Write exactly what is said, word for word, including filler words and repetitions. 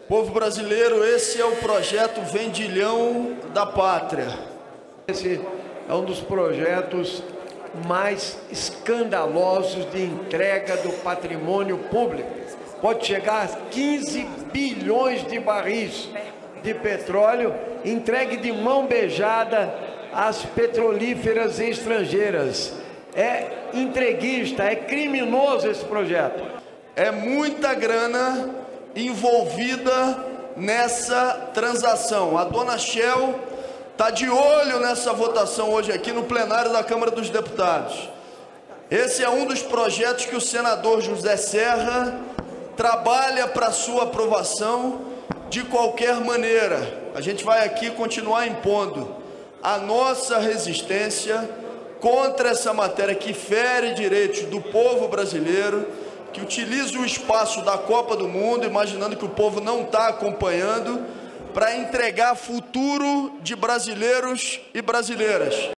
Povo brasileiro, esse é o projeto Vendilhão da Pátria. Esse é um dos projetos mais escandalosos de entrega do patrimônio público. Pode chegar a quinze bilhões de barris de petróleo entregue de mão beijada às petrolíferas estrangeiras. É entreguista, é criminoso esse projeto. É muita grana envolvida nessa transação. A dona Shell está de olho nessa votação hoje aqui no plenário da Câmara dos Deputados. Esse é um dos projetos que o senador José Serra trabalha para sua aprovação de qualquer maneira. A gente vai aqui continuar impondo a nossa resistência contra essa matéria que fere direitos do povo brasileiro, que utiliza o espaço da Copa do Mundo, imaginando que o povo não está acompanhando, para entregar futuro de brasileiros e brasileiras.